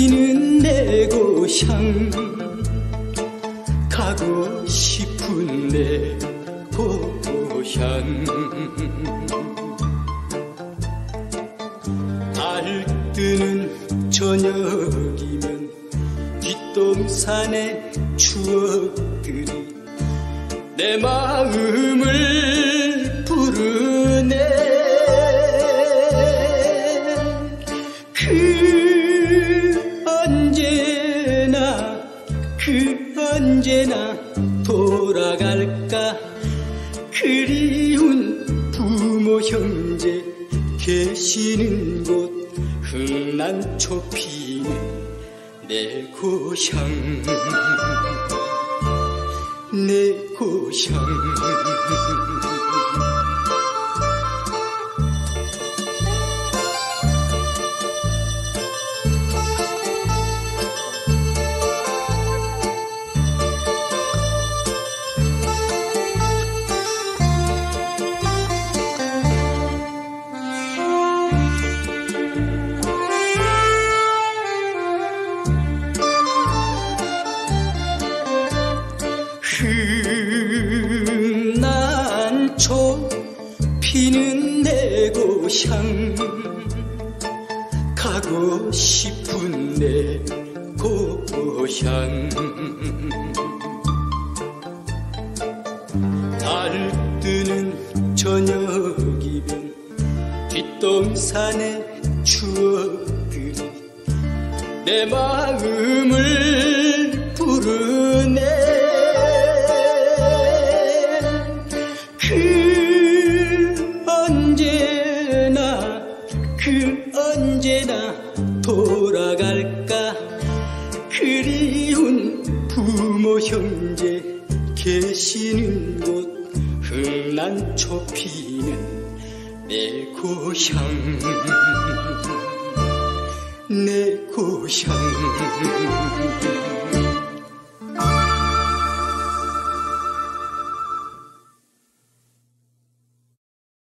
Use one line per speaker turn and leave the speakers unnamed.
피는 내 고향 가고 싶은 내 고향 달 뜨는 저녁이면 뒷동산의 추억들이 내 마음을 부르네. 언제나 돌아갈까. 그리운 부모 형제 계시는 곳 흥난초 피는 내 고향 내 고향. 흥난초 피는 내 고향 가고 싶은 내 고향. 달 뜨는 저녁이면 뒷동산의 추억들이 내 마음을 부르네. 언제나 돌아갈까. 그리운 부모 형제 계시는 곳 흥난초 피는 내 고향 내 고향.